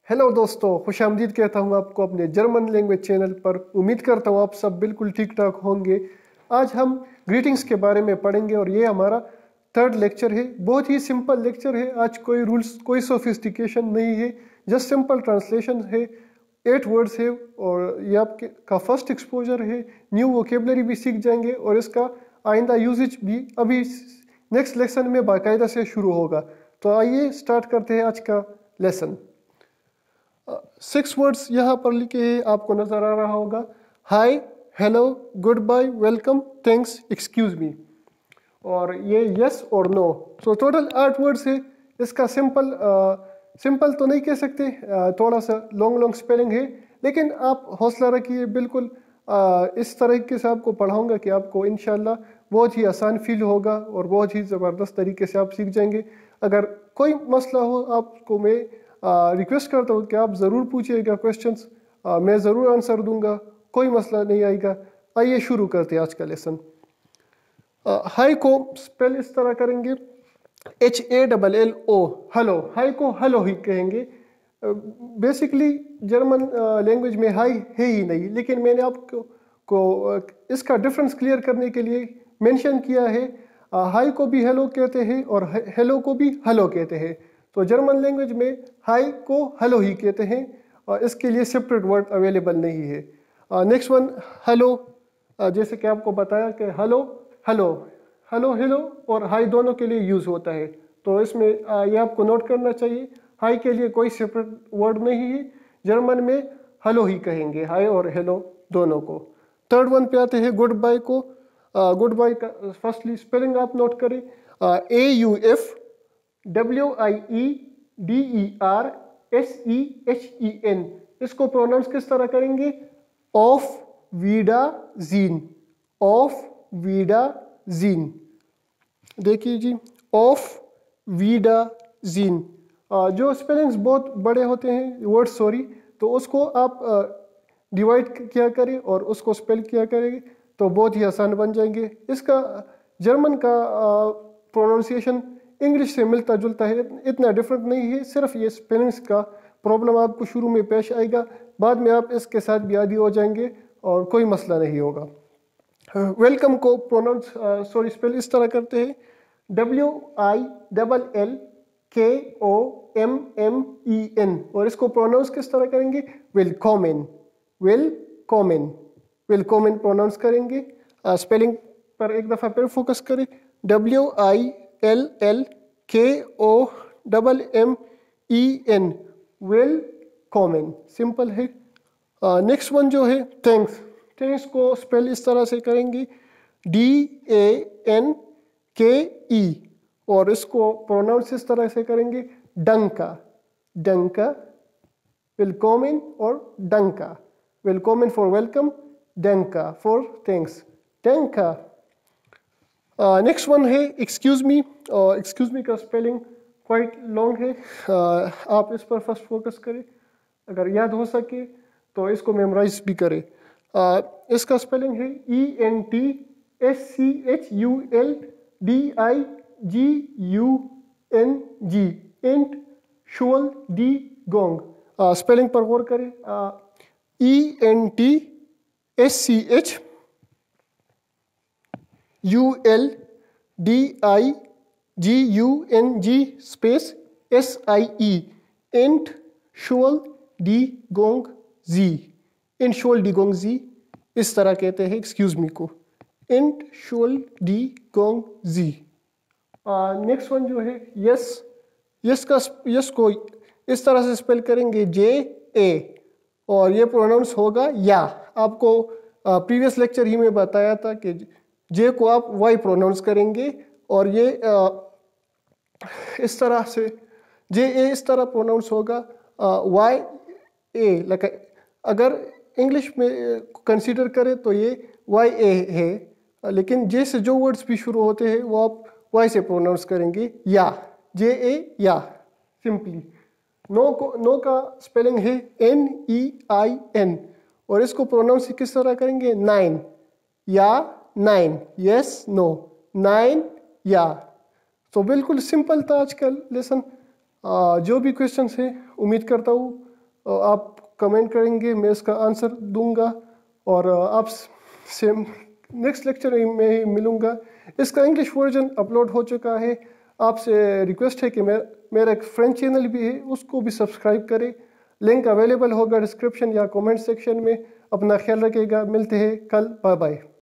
Hello दोस्तों, खुश आमदीद कहता हूँ आपको अपने जर्मन लैंग्वेज चैनल पर। उम्मीद करता हूँ आप सब बिल्कुल ठीक ठाक होंगे। आज हम ग्रीटिंग्स के बारे में पढ़ेंगे और ये हमारा थर्ड लेक्चर है। बहुत ही सिंपल लेक्चर है। आज कोई रूल्स, कोई सोफिस्टिकेशन नहीं है, जस्ट सिंपल ट्रांसलेशन है। 8 वर्ड्स है और ये आपके का फर्स्ट एक्सपोजर है। न्यू वोकेबलरी भी सीख जाएंगे और इसका आइंदा यूजेज भी अभी नेक्स्ट लेसन में बाकायदा से शुरू होगा। तो आइए स्टार्ट करते हैं आज का लेसन। 6 वर्ड्स यहाँ पर लिखे हैं, आपको नजर आ रहा होगा। Hi, hello, good bye, welcome, thanks, excuse me. और ये यस और नो। तो टोटल 8 वर्ड्स है। इसका सिंपल तो नहीं कह सकते, थोड़ा सा लॉन्ग स्पेलिंग है, लेकिन आप हौसला रखिए। बिल्कुल इस तरीके से आपको पढ़ाऊंगा कि आपको इंशाल्लाह बहुत ही आसान फील होगा और बहुत ही ज़बरदस्त तरीके से आप सीख जाएंगे। अगर कोई मसला हो, आपको मैं रिक्वेस्ट करता हूँ कि आप ज़रूर पूछिएगा क्वेश्चंस, मैं ज़रूर आंसर दूंगा, कोई मसला नहीं आएगा। आइए शुरू करते हैं आज का लेसन। हाई को स्पेल इस तरह करेंगे, HALLO, हेलो। हाई को हेलो ही कहेंगे। बेसिकली जर्मन लैंग्वेज में हाई है ही नहीं, लेकिन मैंने आपको इसका डिफरेंस क्लियर करने के लिए मेंशन किया है। हाई को भी हेलो कहते हैं और हेलो को भी हेलो कहते हैं। तो जर्मन लैंग्वेज में हाई को हेलो ही कहते हैं और इसके लिए सेपरेट वर्ड अवेलेबल नहीं है। Next one, hello. जैसे कि आपको बताया कि हेलो हेलो हेलो हेलो और हाई दोनों के लिए यूज़ होता है। तो इसमें ये आपको नोट करना चाहिए, हाई के लिए कोई सेपरेट वर्ड नहीं है। जर्मन में हेलो ही कहेंगे, हाई और हेलो दोनों को। थर्ड वन पे आते हैं गुड बाय को। गुड बाय का फर्स्टली स्पेलिंग आप नोट करें, AUFWIEDERSEHEN। इसको प्रोनाउंस किस तरह करेंगे? ऑफ वीडा जीन, ऑफ वीडा जीन। देखिए जी, ऑफ वीडा जीन। जो स्पेलिंग्स बहुत बड़े होते हैं वर्ड, सॉरी, तो उसको आप डिवाइड किया करें और उसको स्पेल किया करेंगे तो बहुत ही आसान बन जाएंगे। इसका जर्मन का प्रोनाउंसिएशन इंग्लिश से मिलता जुलता है, इतना डिफरेंट नहीं है। सिर्फ ये स्पेलिंग्स का प्रॉब्लम आपको शुरू में पेश आएगा, बाद में आप इसके साथ भी आदी हो जाएंगे और कोई मसला नहीं होगा। वेलकम को प्रोनाउंस स्पेल इस तरह करते हैं, WILLKOMMEN, और इसको प्रोनाउंस किस तरह करेंगे? वेलकॉमेन, वेलकॉमेन, वेलकॉमेन प्रोनाउंस करेंगे। स्पेलिंग पर एक दफ़ा फिर फोकस करें, WILLKOMMEN, वेलकॉमेन, सिंपल है। नेक्स्ट वन जो है थैंक्स। थैंक्स को स्पेल इस तरह से करेंगे, DANKE, और इसको प्रोनाउंस इस तरह से करेंगे, डंका, डंका, वेलकॉमेन और डंका। वेलकॉमेन फॉर वेलकम, डंका फॉर थैंक्स, डंका। नेक्स्ट वन है एक्सक्यूज मी। एक्सक्यूज मी का स्पेलिंग क्वाइट लॉन्ग है, आप इस पर फर्स्ट फोकस करें। अगर याद हो सके तो इसको मेमोराइज भी करें। इसका स्पेलिंग है ENTSCHULDIGUNG, एंट शोल डी गोंग। स्पेलिंग पर गौर करें, ENTSCHULDIGUNG स्पेस SIE, एंट शोल डी गोंग जी, एंट शोल डी गोंग जी, इस तरह कहते हैं एक्सक्यूज मी को, एंट शोल डी गोंग जी। नेक्स्ट वन जो है यस। यस को इस तरह से स्पेल करेंगे, JA, और ये प्रोनाउंस होगा या। आपको प्रीवियस लेक्चर ही में बताया था कि जे को आप वाई प्रोनाउंस करेंगे और ये इस तरह से JA इस तरह प्रोनाउंस होगा, YA। अगर इंग्लिश में कंसीडर करें तो ये YA है, लेकिन जे से जो वर्ड्स भी शुरू होते हैं वो आप वाई से प्रोनाउंस करेंगे, या, JA या, सिंपली। नो का स्पेलिंग है NEIN, और इसको प्रोनाउंस किस तरह करेंगे? 9, या, 9, यस, नो, 9 या। तो बिल्कुल सिंपल था आज का लेसन। जो भी क्वेश्चंस हैं उम्मीद करता हूँ آپ کمنٹ کریں گے، میں اس کا آنسر دوں گا اور آپ سے نیکسٹ لیکچر میں ہی ملوں گا۔ اس کا انگلش ورژن اپلوڈ ہو چکا ہے، آپ سے ریکویسٹ ہے کہ میرا ایک فرینچ چینل بھی ہے، اس کو بھی سبسکرائب کریں، لنک اویلیبل ہوگا ڈسکرپشن یا کومنٹ سیکشن میں۔ اپنا خیال رکھے گا، ملتے ہیں کل، بائے بائے۔